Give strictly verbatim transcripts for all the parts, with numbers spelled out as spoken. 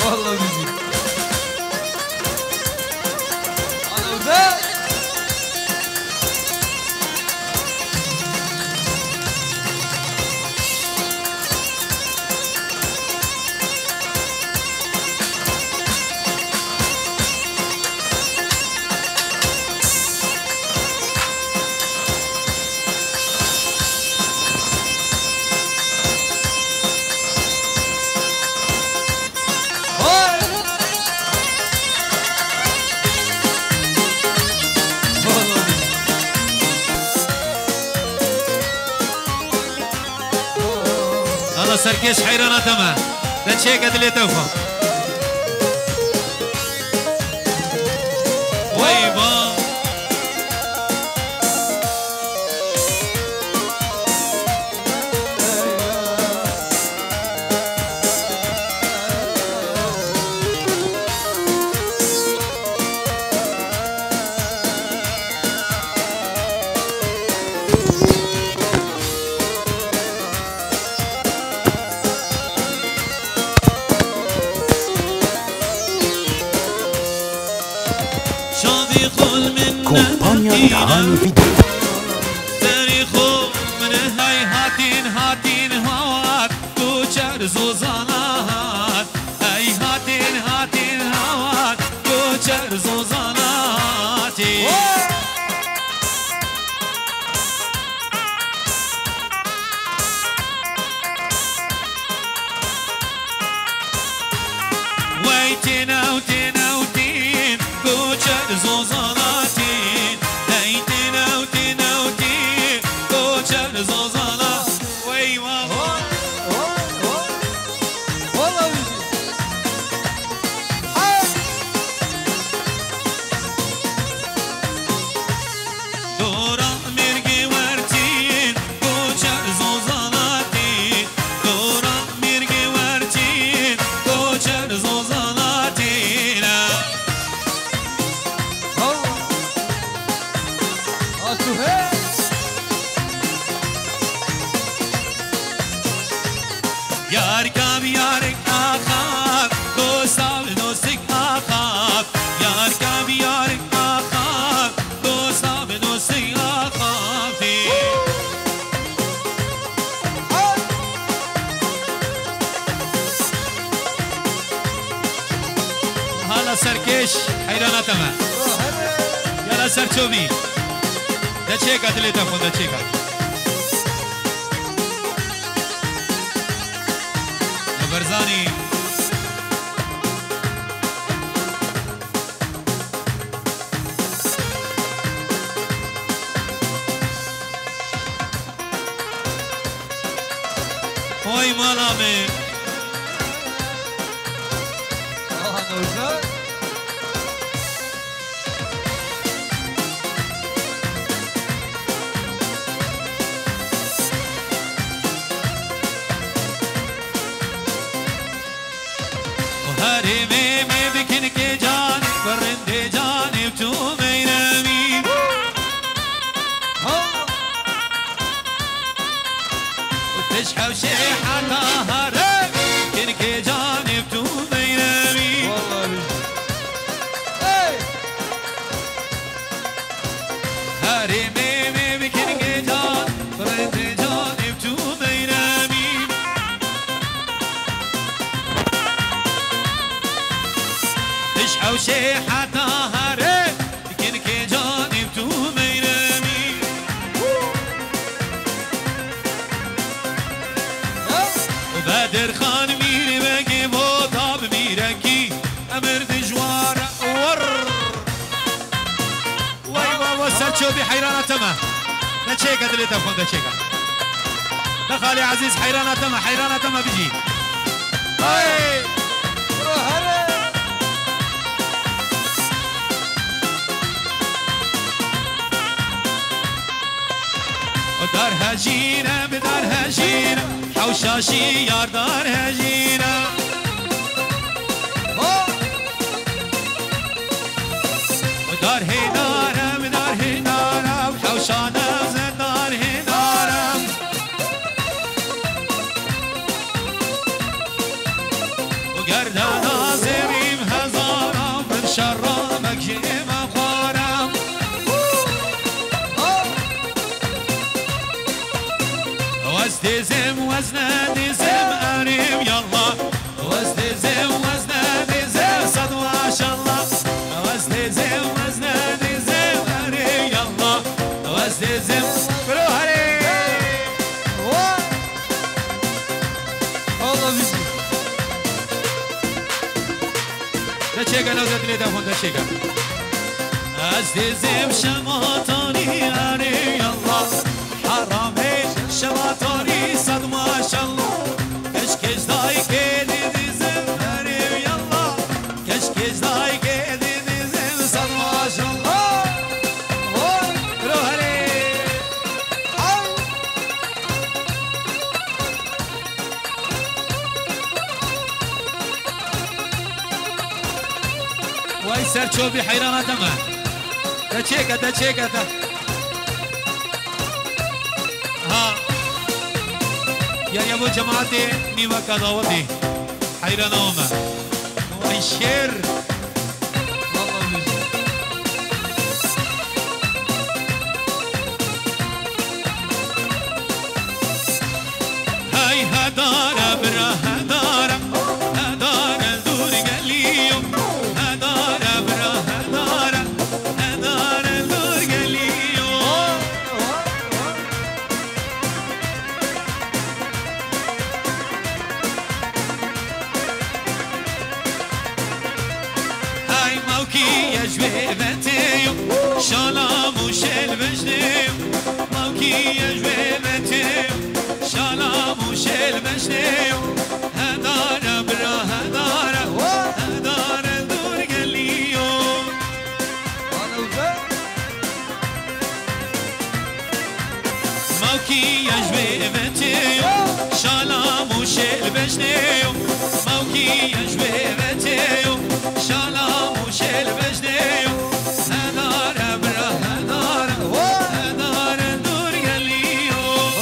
والله بيجي انا وذا سركش حيرانة تمام ده شيء قد اللي توفى ويبا كومبانيا تعاني فيديو تاريخو من هاي هاتين هاتين هوات كوچر زوزانات هاي هاتين هاتين هوات كوچر زوزاناتي ويتنا وتنا وتين كوچر زوزانات یار کام یارک آخاب دو سال دوستک آخاب یار کام یارک آخاب دو سال دوستک آخابی حالا سرکش حیرانه تمام یالا سرچوبی ده چه کدلی تفون ده چه کد برزانی وای مالا من شي حتى هاري كن كي جانب تو ميرمي وبدر خان ميري بقي بوطاب ميركي امر دجوار ور واي واي سرچو بي حيرانه تما نشيك اللي تفهم نشيك دخل يا عزيز حيرانه تما حيرانه تما بيجي هاي دار هجينة بدار هجينة حوشاشي يار دار هجينة ودار هيدارة بدار هيدارة وحوشانة زين دار هيدارة وقردانة چیکار نزد تلفن دا چیکار از دیزم شماتانی اری الله حرامه شماتانی صد ماشالله کش کش دای کدی دیزم اری الله کش کش دای کدی دیزم صد ماشالله رو هلی وای سر چوبی حیرانات من دا چیکار دا چیکار دا ها يا يا ابو جماعتي نيما كداوتي حيران اوما وي شير والله مزي هاي هدارة برا هدارة هدارة دور قليو هدارة برا هدارة هدارة دور قليو هاي موكي يجوي بتيو شالا موشل بجنيو موكي يجوي بتيو شالا موشل بجنيو هدارة برا هدارة هدارة دور قليو انا وزاد موكي يجوي بتيو شالا موشل بجنيو موكي يجوي بتيو شالا موشل بجنيو هدارة برا هدارة هدارة دور قليو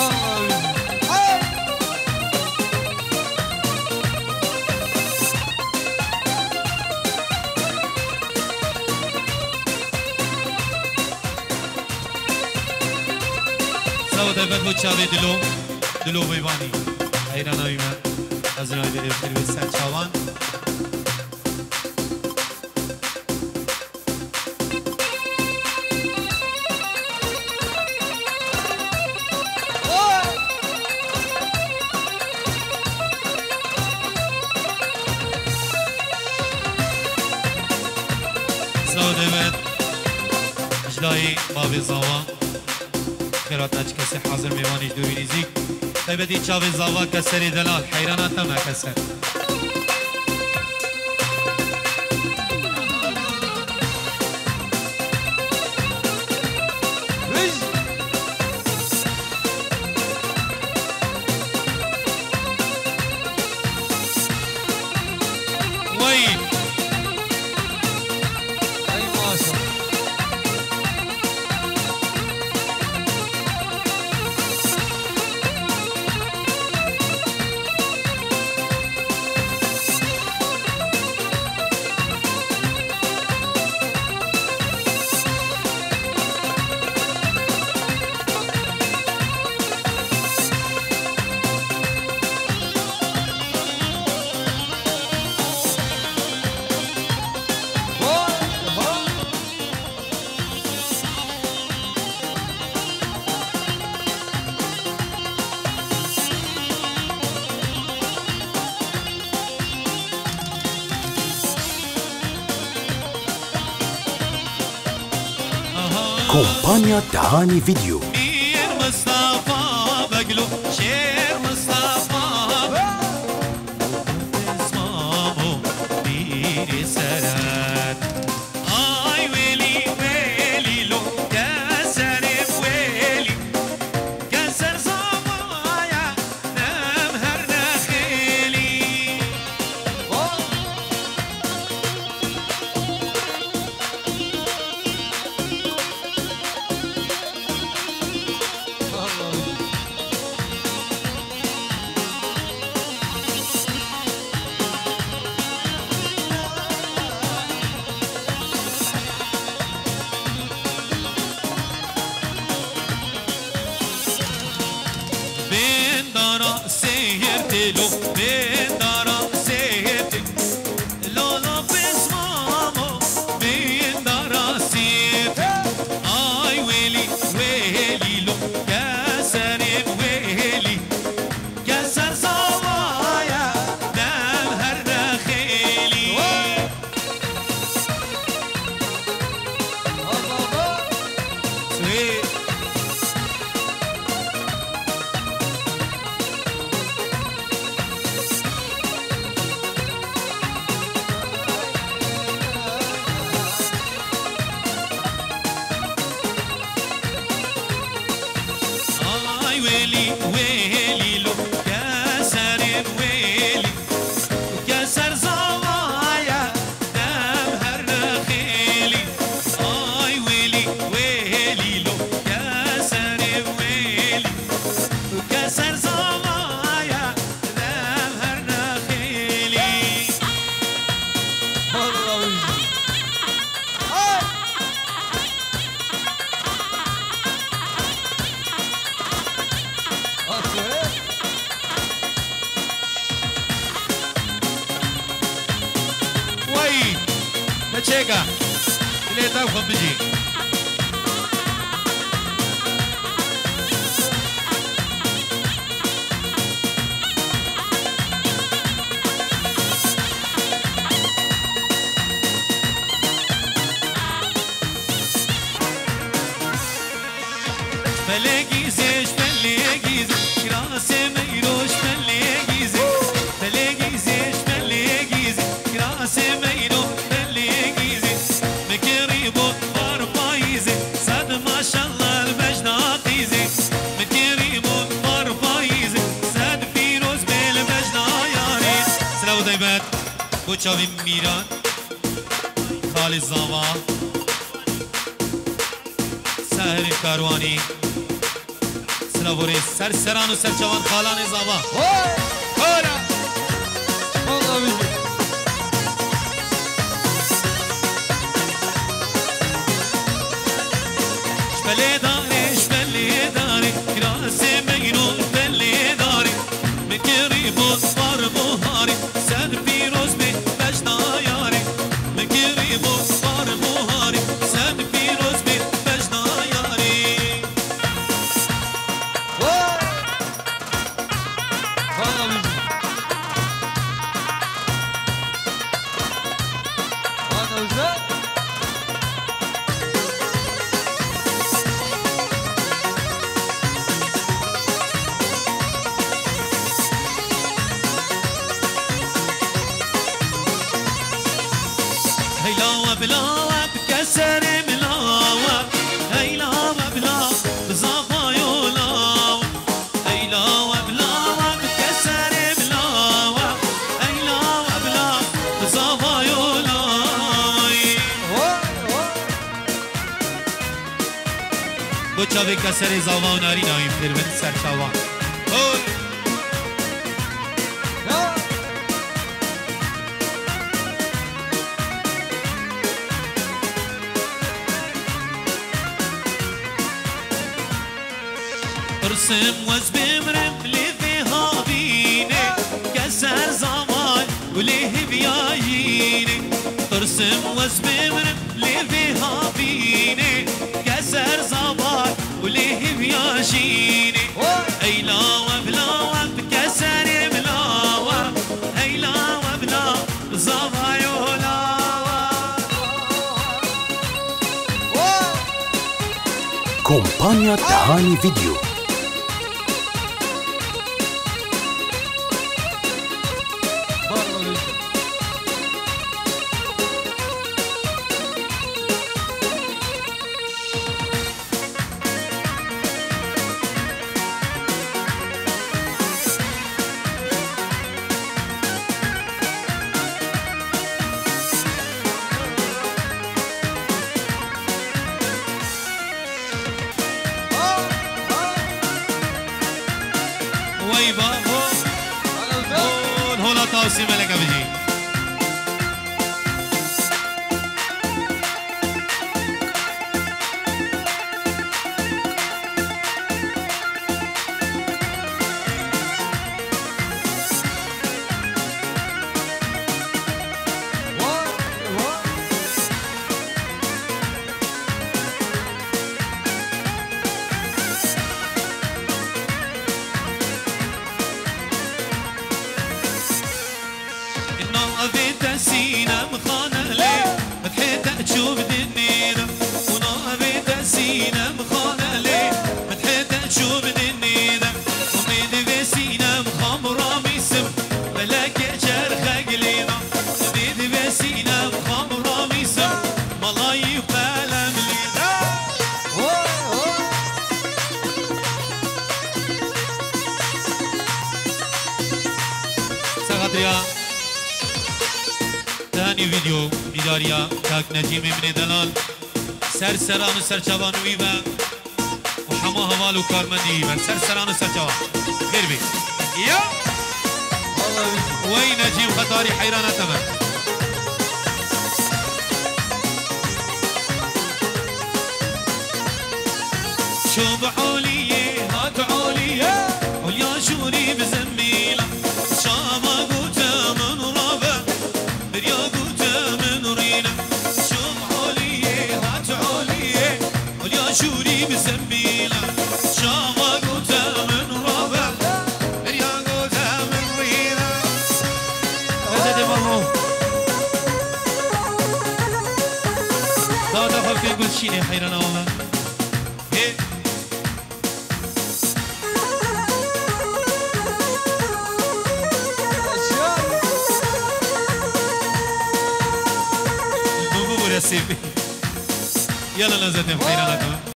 سودا بدو چاوي دلو دلو بيواني حيران اويما ازنا بيري بيري سر چاوان سودا بد اجلاي بابي زاوا خيرات ناج كسي حاضر ميواني دوري نزيك طيبتي چاوي زاوا كسري دلال حيرانات ما كسر وين اي ما شاء الله كومبانيا دعاني فيديو مير مصطفى بقلو شير مصطفى اسمامو ميري سرات اي ويلي ويلي لو كسر ويلي كسر صبايا نمهر نخيلي بين دارا سهرت لو بين دارا سهرت لو لو بسمامو بين دارا سهرت اي ويلي ويلي لو كسر ويلي كسر صوايا نمهر نخيلي بچێکە لێتا خۆ بجی فلگیزش فلگیز کراس میروش فلگیز فلگیزش فلگیز کراس میرو فلگیز مکری بود بار پاییز صد ماشالله المجناقیز مکری بود بار پاییز صد پیروز بیل مجنایاری سلام دیبت کوچاوی میران خالی زاوا سهر کاروانی سلاوری سر سران و سر جوان خالان زاوا هورا والله بيجي شبلی داری شبلی داری کراس مینو شبلی داری مکری بود بار بوهاری سر پیروز بی بجنا یاری مکری بود بار بوهاری سر پیروز بی بجنا یاری والله بيجي هذا وزاد هيلاوة بلاوة بكسر ملاوة هيلاوة بلاوة بزافا يولاوة هيلاوة بلاوة بكسر ملاوة هيلاوة بلاوة بزافا يولاوة بچا به کسر زاوا و ناری نایم پیر بن سر چاوا ارسم وز بمرم لفيها بيني كسر زمان وليه بياجيني ارسم وز بمرم لفيها بيني كسر زمان وليه بياجيني ايلاوة بلاوة بكسر ملاوة ايلاوة بلاوة زاوا يولاوة كومبانيا تهاني فيديو. والله بيجي وي بابو هذا وزاد هولا تاوسي ملكة بجي نافيت سينا مخانة ليه فتحت تشوف دنينا ونافيت سينا مخانة ليه فتحت تشوف دنينا وميد في سينا مخمرة ميسم ملاك جرخة قلينا وميد في سينا مخمرة ميسم ملاي وقالا ملينا سغطريا تاني فيديو ميداريا كاك نجيم من دلال سر سران و سر چوان ويبا وحما هوال و كارمندي ويبا سر سران و سر چوان غير بي يا والله بيجي وي نجيم خطاري حيرانة تمام شو بعولية هات عولية واليا شوري بزميلة شاما قوتا من رابع بريا قوتا من رينا هو دادا خلق قلت شيني حيرانا والله هي بابو برسيبي يلا لازم حيرانا